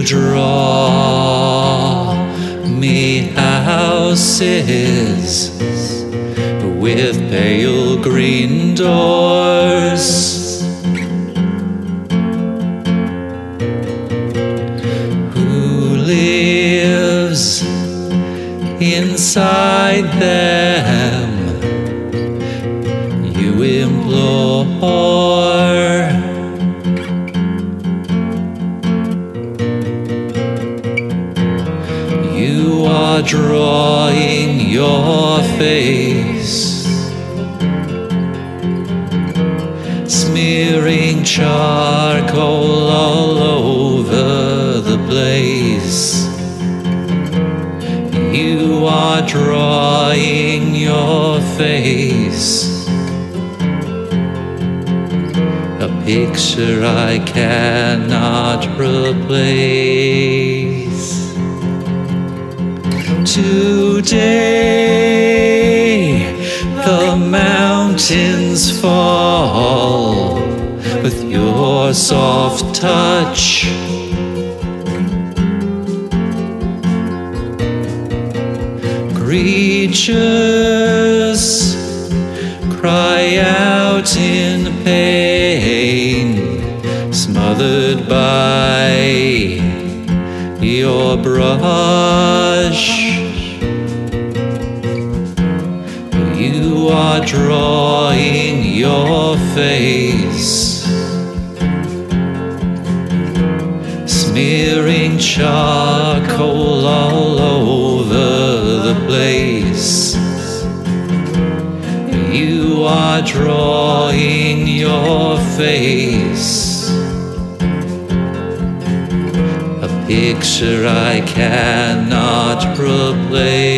draw me houses with pale green doors. Who lives inside them? You implore. You are drawing your face, smearing charcoal all over the place. You are drawing your face, a picture I cannot replace. Today the mountains fall with your soft touch. Creatures cry out in pain, smothered by your brush. You are drawing your face, smearing charcoal all over the place. You are drawing your face, a picture I cannot replace.